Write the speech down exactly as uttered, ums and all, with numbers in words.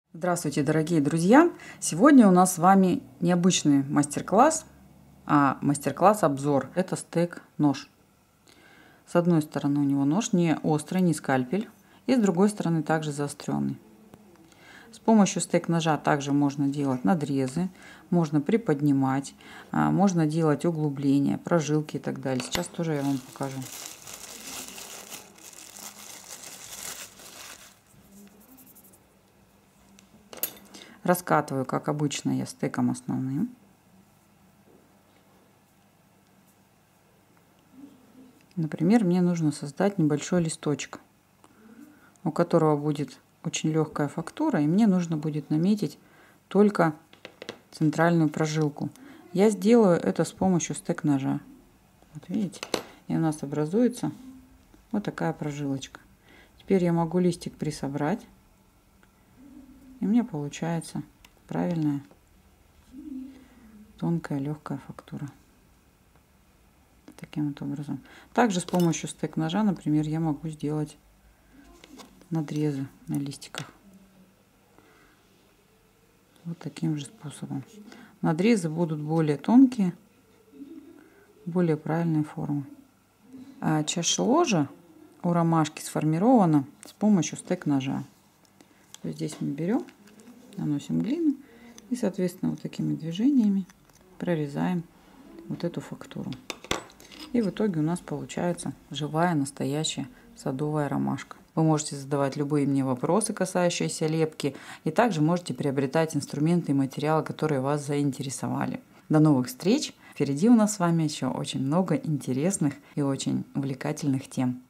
Здравствуйте, дорогие друзья! Сегодня у нас с вами необычный мастер-класс, а мастер-класс-обзор. Это стейк-нож. С одной стороны у него нож не острый, не скальпель, и с другой стороны также заостренный. С помощью стейк-ножа также можно делать надрезы, можно приподнимать, можно делать углубления, прожилки и так далее. Сейчас тоже я вам покажу. Раскатываю, как обычно, я стейком основным. Например, мне нужно создать небольшой листочек, у которого будет очень легкая фактура, и мне нужно будет наметить только центральную прожилку. Я сделаю это с помощью стейк-ножа. Вот видите, и у нас образуется вот такая прожилочка. Теперь я могу листик присобрать. И мне получается правильная, тонкая, легкая фактура. Таким вот образом. Также с помощью стейк-ножа, например, я могу сделать надрезы на листиках. Вот таким же способом. Надрезы будут более тонкие, более правильной формы. А чаша ложа у ромашки сформирована с помощью стейк-ножа. Здесь мы берем, наносим глину и, соответственно, вот такими движениями прорезаем вот эту фактуру. И в итоге у нас получается живая, настоящая садовая ромашка. Вы можете задавать любые мне вопросы, касающиеся лепки, и также можете приобретать инструменты и материалы, которые вас заинтересовали. До новых встреч! Впереди у нас с вами еще очень много интересных и очень увлекательных тем.